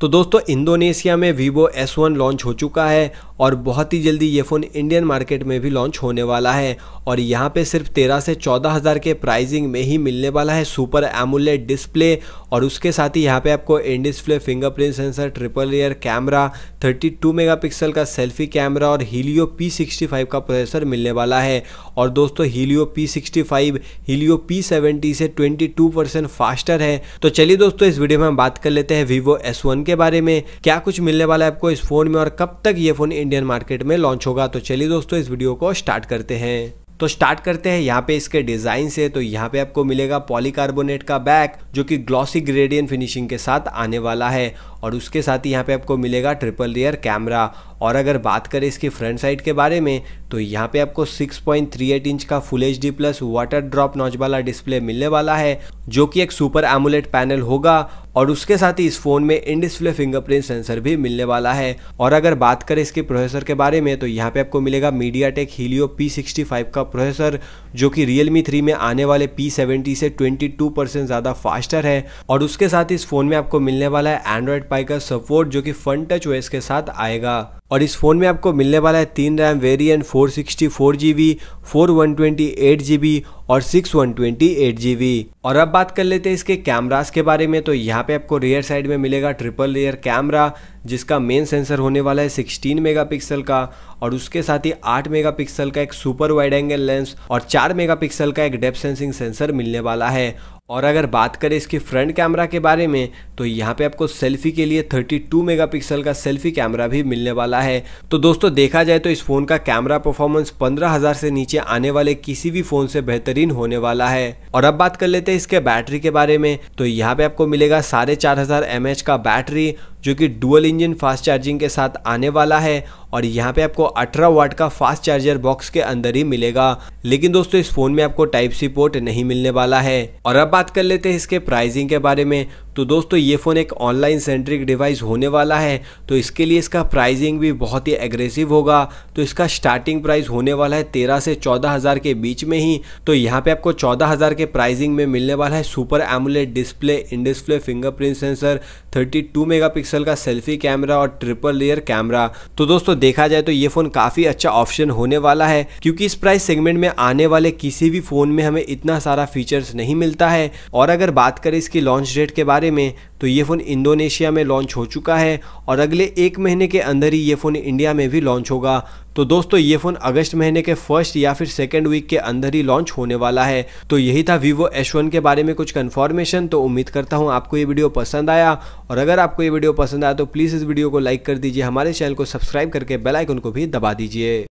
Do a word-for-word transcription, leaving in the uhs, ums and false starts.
तो दोस्तों इंडोनेशिया में वीवो एस वन लॉन्च हो चुका है और बहुत ही जल्दी ये फ़ोन इंडियन मार्केट में भी लॉन्च होने वाला है और यहाँ पे सिर्फ तेरह से चौदह हज़ार के प्राइसिंग में ही मिलने वाला है सुपर एमोलेड डिस्प्ले। और उसके साथ ही यहाँ पे आपको in display fingerprint sensor, triple rear camera, बत्तीस मेगापिक्सल का सेल्फी कैमरा और हीलियो पी सिक्सटी फाइव का प्रोसेसर मिलने वाला है। और दोस्तों Helio P sixty five Helio P seventy से बाईस परसेंट फास्टर है। तो चलिए दोस्तों इस वीडियो में हम बात कर लेते हैं वीवो एस वन के बारे में, क्या कुछ मिलने वाला है आपको इस फोन में और कब तक ये फोन इंडियन मार्केट में लॉन्च होगा। तो चलिए दोस्तों इस वीडियो को स्टार्ट करते हैं। तो स्टार्ट करते हैं यहाँ पे इसके डिजाइन से। तो यहाँ पे आपको मिलेगा पॉलीकार्बोनेट का बैक जो कि ग्लॉसी ग्रेडियंट फिनिशिंग के साथ आने वाला है और उसके साथ ही यहाँ पे आपको मिलेगा ट्रिपल रियर कैमरा। और अगर बात करें इसकी फ्रंट साइड के बारे में तो यहाँ पे आपको six point three eight inch का full H D plus water drop notch वाला डिस्प्ले मिलने वाला है जो कि एक सुपर एमोलेड पैनल होगा और उसके साथ ही इस फोन में इन डिस्प्ले फिंगरप्रिंट सेंसर भी मिलने वाला है। और अगर बात करें इसके प्रोसेसर के बारे में तो यहाँ पे आपको मिलेगा MediaTek Helio P sixty five का प्रोसेसर जो कि रियलमी थ्री में आने वाले पी सेवेंटी से बाईस परसेंट ज़्यादा फास्टर है। और उसके साथ इस फोन में आपको मिलने वाला है एंड्रॉइड पाई का सपोर्ट जो कि फन टच ओएस के साथ आएगा। और इस फोन में आपको मिलने वाला है तीन RAM variant four sixty four G B, four one twenty eight G B और six one twenty eight G B. और अब बात कर लेते हैं इसके कैमरास के बारे में। तो यहाँ पे आपको रियर साइड में मिलेगा ट्रिपल रियर कैमरा जिसका मेन सेंसर होने वाला है सिक्सटीन मेगापिक्सल का और उसके साथ ही आठ मेगापिक्सल का एक सुपर वाइड एंगल लेंस और चार मेगापिक्सल का एक डेप्थ सेंसिंग सेंसर मिलने वाला है। और अगर बात करें इसकी फ्रंट कैमरा के बारे में तो यहाँ पे आपको सेल्फी के लिए बत्तीस मेगापिक्सल का सेल्फी कैमरा भी मिलने वाला है। तो दोस्तों देखा जाए तो इस फोन का कैमरा परफॉर्मेंस पंद्रह हज़ार से नीचे आने वाले किसी भी फोन से बेहतरीन होने वाला है। और अब बात कर लेते हैं इसके बैटरी के बारे में। तो यहाँ पे आपको मिलेगा साढ़े चार हजार एम एच का बैटरी जो कि डुअल इंजन फास्ट चार्जिंग के साथ आने वाला है और यहाँ पे आपको अठारह वाट का फास्ट चार्जर बॉक्स के अंदर ही मिलेगा। लेकिन दोस्तों इस फोन में आपको टाइप सी पोर्ट नहीं मिलने वाला है। और अब बात कर लेते हैं इसके प्राइसिंग के बारे में। तो दोस्तों ये फ़ोन एक ऑनलाइन सेंट्रिक डिवाइस होने वाला है तो इसके लिए इसका प्राइसिंग भी बहुत ही एग्रेसिव होगा। तो इसका स्टार्टिंग प्राइस होने वाला है तेरह से चौदह हज़ार के बीच में ही। तो यहाँ पे आपको चौदह हज़ार के प्राइसिंग में मिलने वाला है super AMOLED display, in display fingerprint sensor, बत्तीस मेगापिक्सल का सेल्फी कैमरा और ट्रिपल रियर कैमरा। तो दोस्तों देखा जाए तो ये फ़ोन काफ़ी अच्छा ऑप्शन होने वाला है क्योंकि इस प्राइस सेगमेंट में आने वाले किसी भी फ़ोन में हमें इतना सारा फीचर्स नहीं मिलता है। और अगर बात करें इसकी लॉन्च डेट के बारे में तो ये फ़ोन इंडोनेशिया में लॉन्च हो चुका है और अगले एक महीने के अंदर ही ये फ़ोन इंडिया में भी लॉन्च होगा। तो दोस्तों ये फ़ोन अगस्त महीने के फर्स्ट या फिर सेकेंड वीक के अंदर ही लॉन्च होने वाला है। तो यही था वीवो एस वन के बारे में कुछ कंफर्मेशन। तो उम्मीद करता हूँ आपको ये वीडियो पसंद आया और अगर आपको ये वीडियो पसंद आया तो प्लीज़ इस वीडियो को लाइक कर दीजिए, हमारे चैनल को सब्सक्राइब करके बेल आइकन को भी दबा दीजिए।